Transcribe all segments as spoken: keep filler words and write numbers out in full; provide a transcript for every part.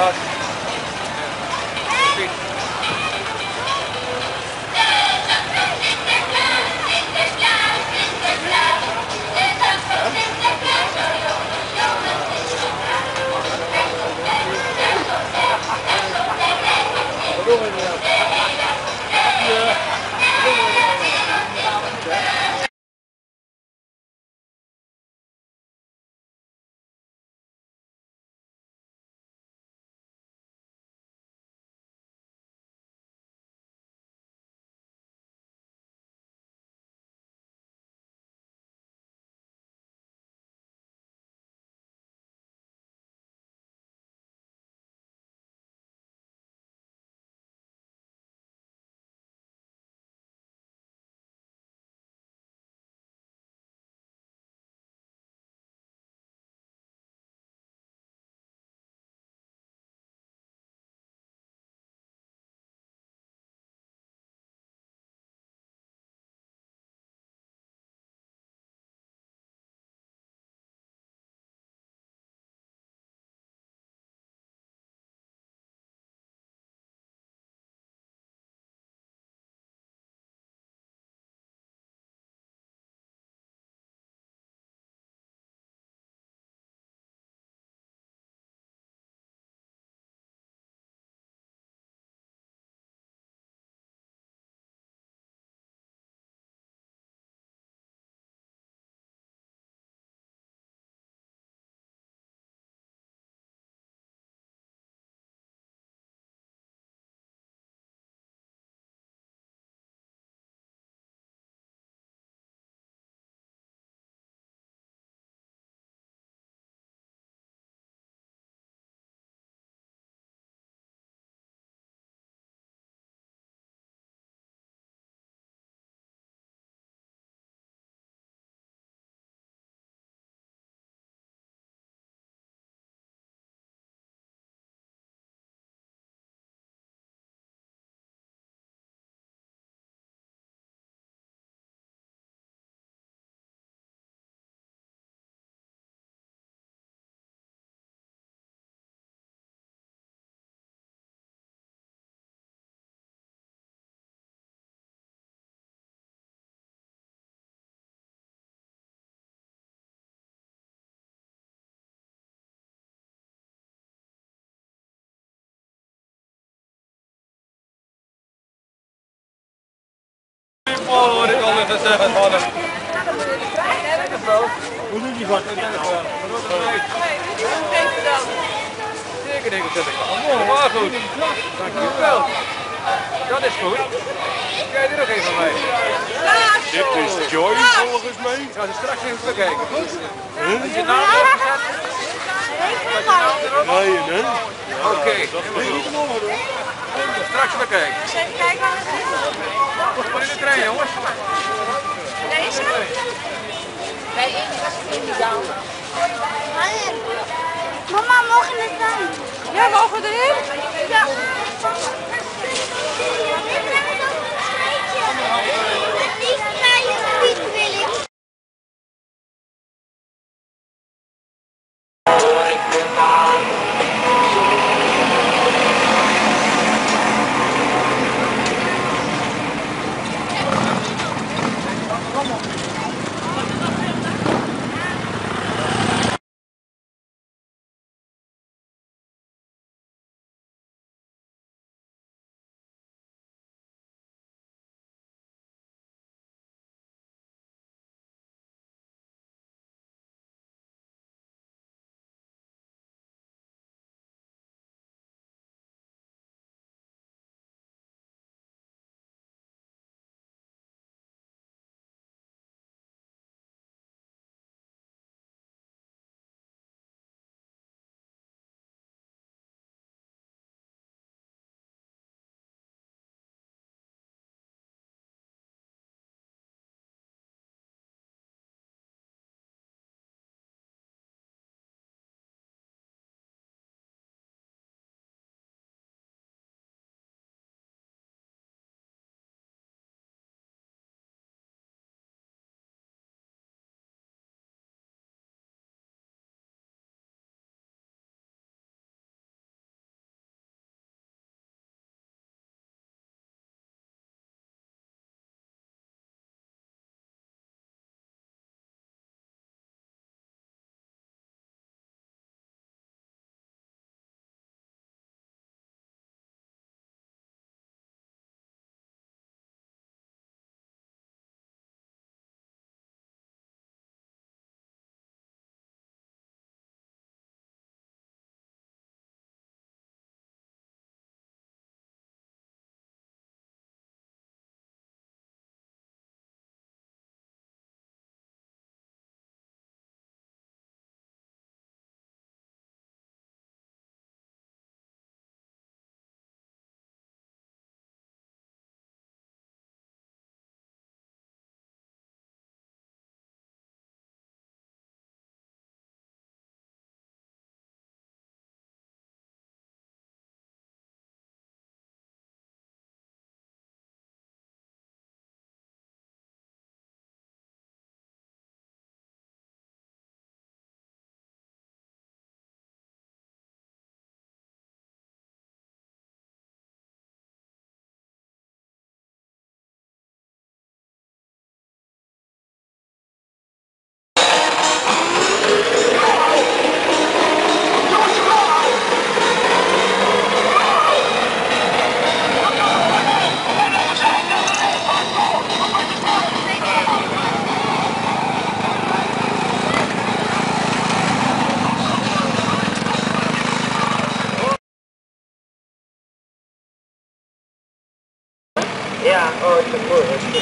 Wat? Oh, wat ik al even zeggen, mannen. Hoe doe je wat? Zeker denk ik dat ik al. Maar goed. Dankjewel. Dat is goed. Kijk er nog even van mij. Dit is Joy volgens mij. Ik ga ze straks even bekijken. Huh? Is je naam erop gezet? Nee, nee. Oké. Straks bekijken. Even kijken waar het is. Wat in de trein, jongens? Deze? Bij in die zaal. Mama, mogen we erin? Ja, mogen we erin? Ja.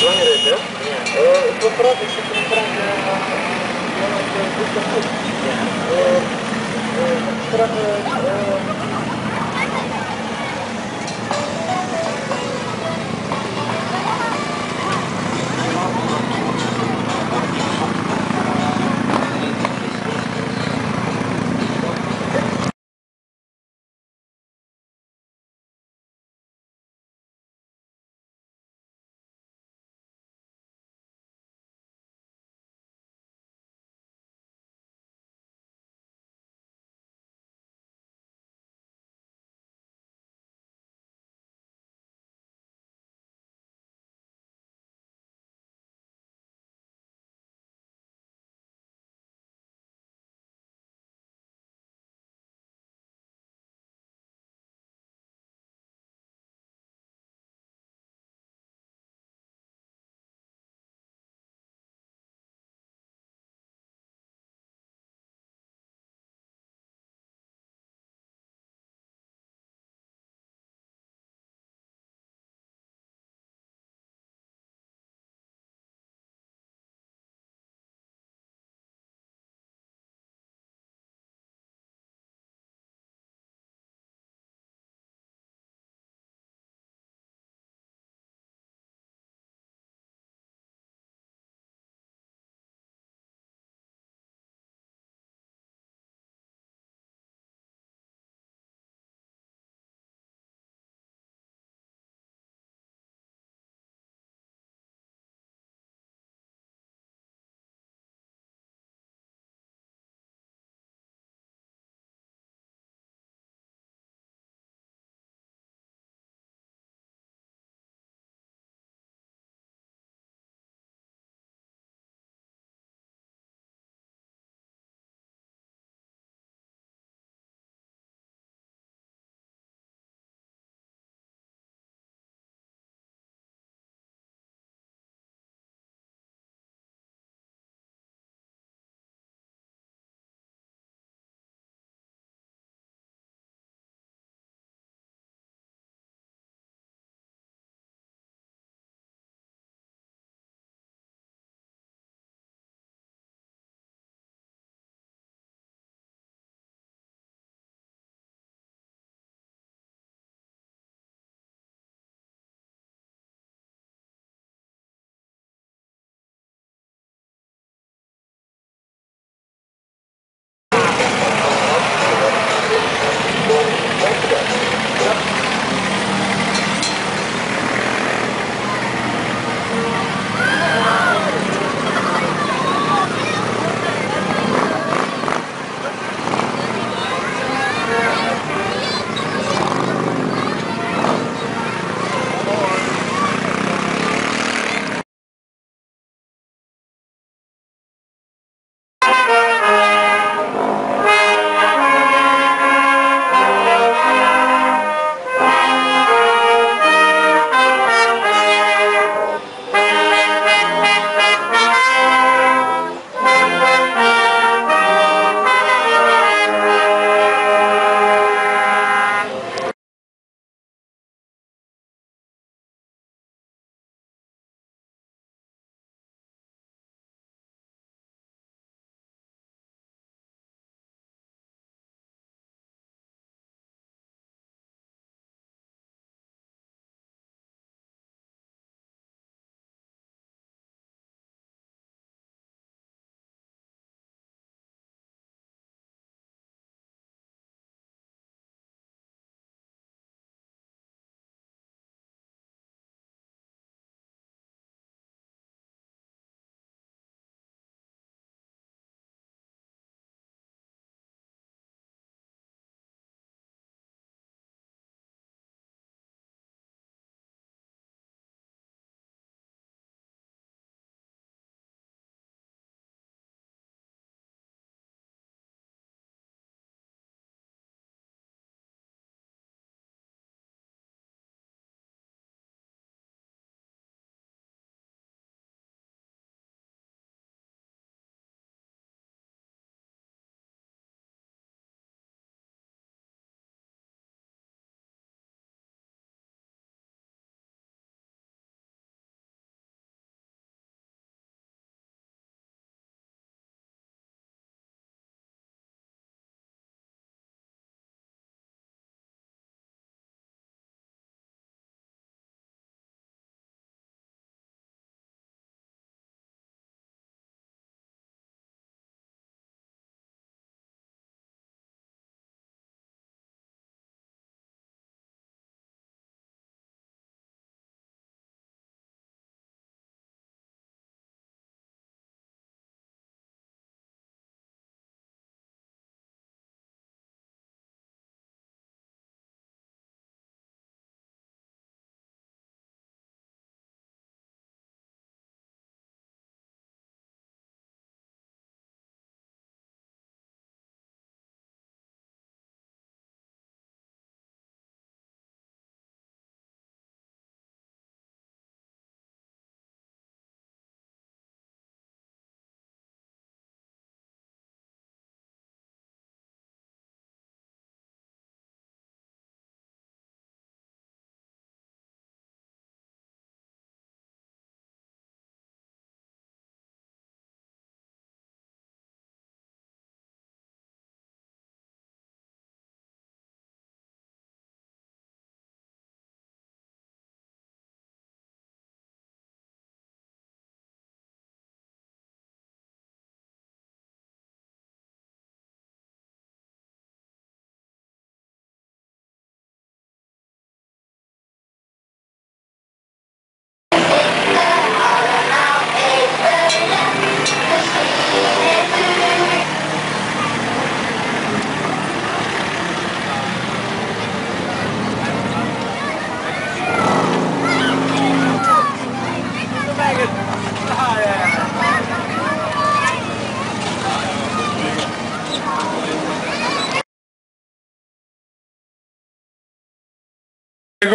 Langer is, hè? Ja. Uh, het contract is het contract... Uh, ja. Uh, uh, het contract... Uh,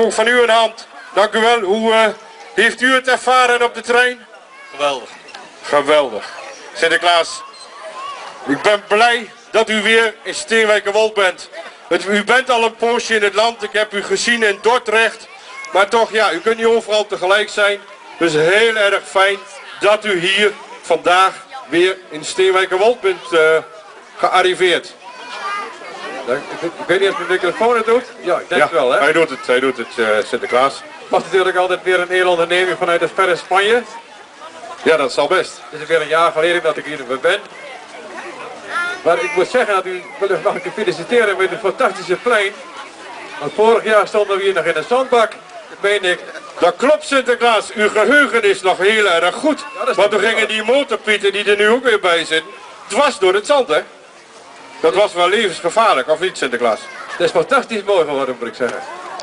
ook van u een hand. Dank u wel. Hoe uh, heeft u het ervaren op de trein? Geweldig. Geweldig. Sinterklaas, ik ben blij dat u weer in Steenwijkerwold bent. U bent al een poosje in het land. Ik heb u gezien in Dordrecht. Maar toch, ja, u kunt niet overal tegelijk zijn. Dus heel erg fijn dat u hier vandaag weer in Steenwijkerwold bent uh, gearriveerd. Ik, ik weet niet of de microfoon het doet. Ja, ik denk Ja, het wel, hè? hij doet het, hij doet het, uh, Sinterklaas. Het was natuurlijk altijd weer een hele onderneming vanuit het verre Spanje. Ja, dat zal best. Het is weer een jaar geleden dat ik hier weer ben. Maar ik moet zeggen dat u wil u mag ik u feliciteren met een fantastische plein. Want vorig jaar stonden we hier nog in een zandbak, meen ik. Dat klopt, Sinterklaas. Uw geheugen is nog heel erg goed. Ja, want toen gingen die motorpieten die er nu ook weer bij zitten, dwars door het zand, hè? Dat was wel levensgevaarlijk, of niet, Sinterklaas? Het is fantastisch mooi geworden, moet ik zeggen.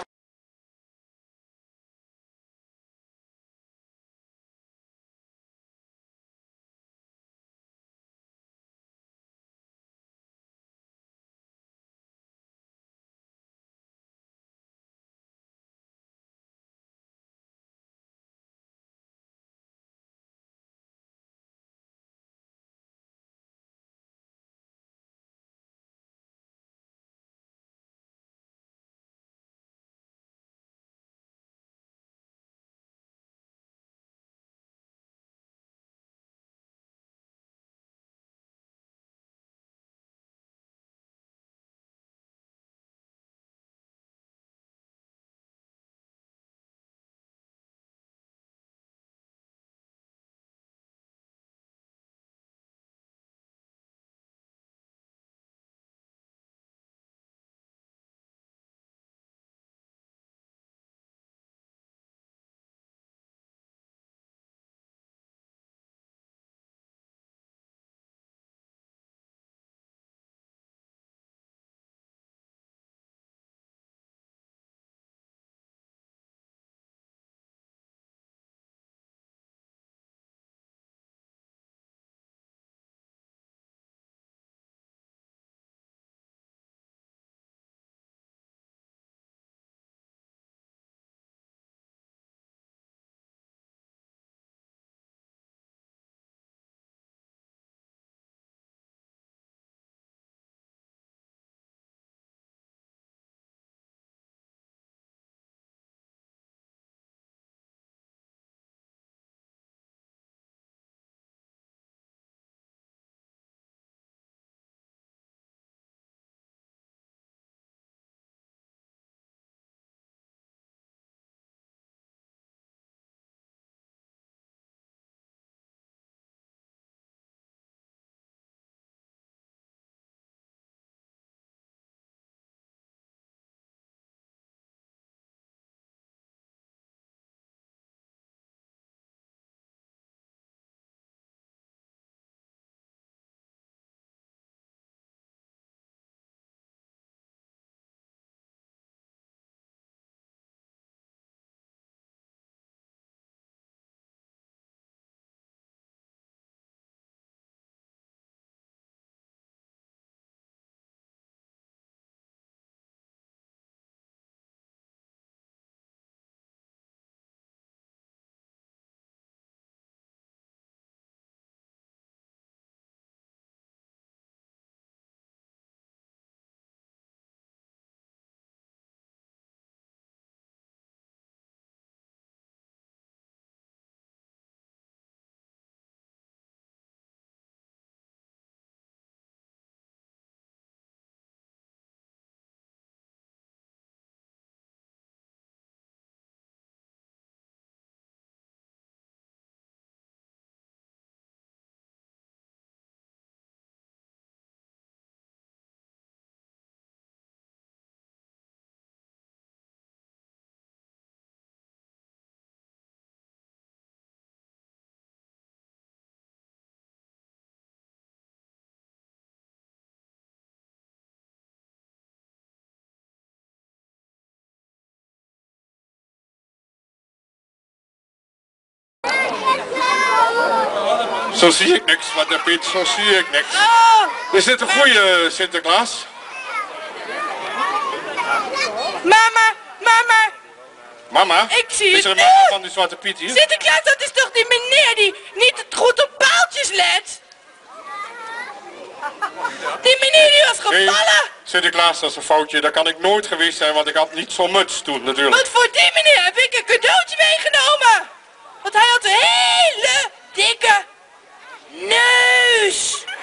Zo zie ik niks, wat de Piet, zo zie ik niks. Is dit een goede Sinterklaas? Mama, mama, Mama, Ik zie is er het een man nu. van die Zwarte Piet hier? Sinterklaas, dat is toch die meneer die niet goed op paaltjes let? Die meneer die was Nee, gevallen. Sinterklaas, dat is een foutje. Dat kan ik nooit geweest zijn, want ik had niet zo'n muts toen natuurlijk. Want voor die meneer heb ik een cadeautje meegenomen. Want hij had een hele dikke neus.